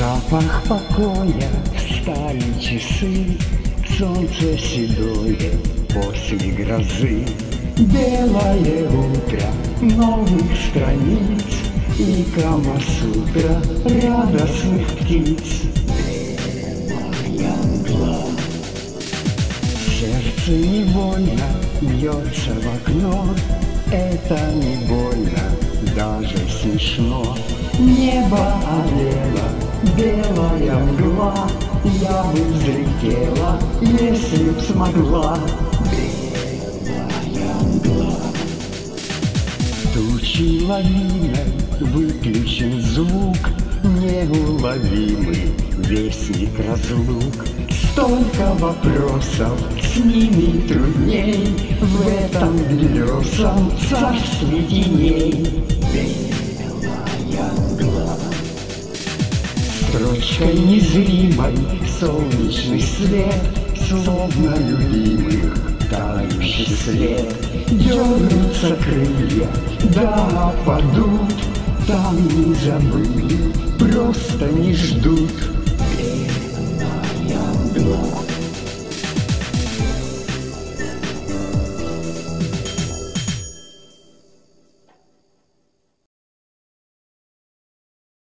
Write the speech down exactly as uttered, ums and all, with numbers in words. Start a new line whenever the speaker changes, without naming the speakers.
Запах покоя, встали часы, солнце седое после грозы. Белое утро новых страниц и Камасутра радостных птиц. Белая мгла. Сердце невольно бьется в окно, это не больно, даже смешно. Небо олело, белая мгла, я бы взлетела, если б смогла. Белая мгла. Тучи лавиной выключен звук, неуловимый вестник разлук. Столько вопросов, с ними трудней, в этом белесом царстве теней. Белая мгла. Строчкой незримой солнечный свет, словно любимых тающий след. Дернутся крылья, да опадут, там не забыли, просто не ждут. Белая мгла.